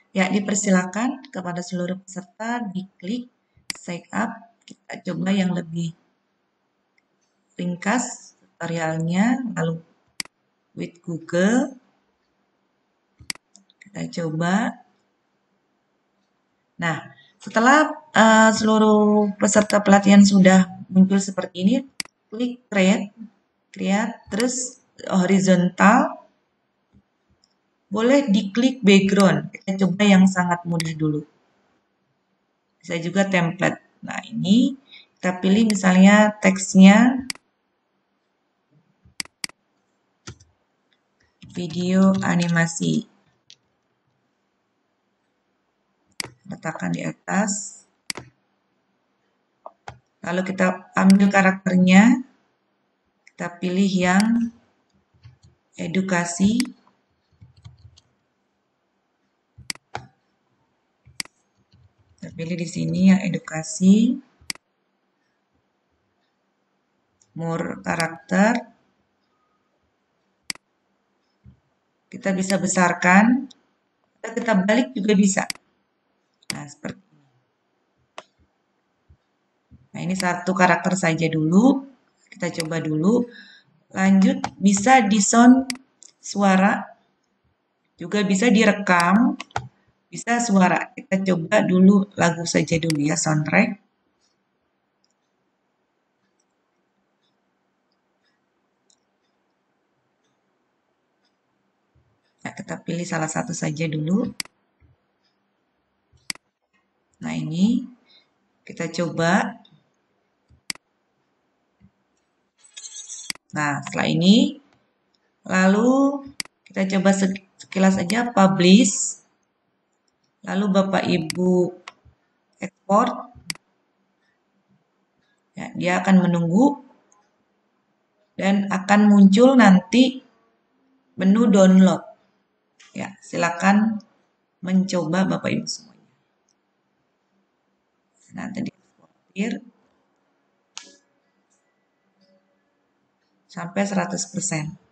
Ya, dipersilakan kepada seluruh peserta diklik sign up. Kita coba yang lebih ringkas tutorialnya, lalu with Google. Kita coba. Nah, setelah seluruh peserta pelatihan sudah muncul seperti ini, klik create, terus horizontal, boleh diklik background. Kita coba yang sangat mudah dulu. Bisa juga template. Nah, ini kita pilih misalnya teksnya video animasi. Letakkan di atas. Lalu kita ambil karakternya. Kita pilih yang edukasi. Kita pilih di sini yang edukasi. More karakter. Kita bisa besarkan. Kita balik juga bisa. Nah, seperti ini. Nah, ini satu karakter saja dulu. Kita coba dulu. Lanjut, bisa di sound suara. Juga bisa direkam. Bisa suara. Kita coba dulu lagu saja dulu ya, soundtrack. Nah, kita pilih salah satu saja dulu. Nah, ini kita coba. Nah, setelah ini, lalu kita coba sekilas saja publish. Lalu Bapak Ibu ekspor. Ya, dia akan menunggu dan akan muncul nanti menu download. Ya, silakan mencoba Bapak Ibu semuanya. Nanti diekspor sampai 100%.